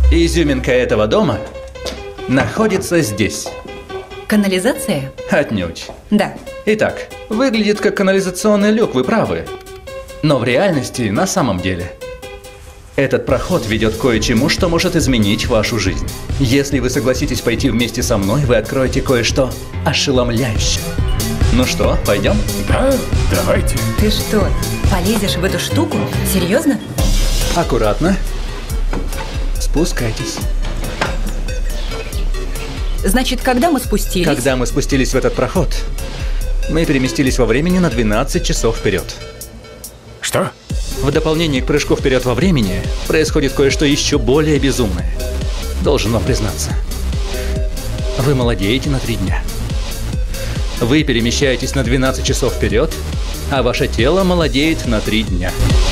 Изюминка этого дома находится здесь. Канализация? Отнюдь. Да. Итак, выглядит как канализационный люк, вы правы. Но в реальности, на самом деле, этот проход ведет к кое-чему, что может изменить вашу жизнь. Если вы согласитесь пойти вместе со мной, вы откроете кое-что ошеломляющее. Ну что, пойдем? Да, давайте. Ты что, полезешь в эту штуку? Серьезно? Аккуратно. Спускайтесь. Значит, когда мы спустились? Когда мы спустились в этот проход, мы переместились во времени на 12 часов вперед. Что? В дополнение к прыжку вперед во времени происходит кое-что еще более безумное. Должен вам признаться. Вы молодеете на 3 дня. Вы перемещаетесь на 12 часов вперед, а ваше тело молодеет на 3 дня.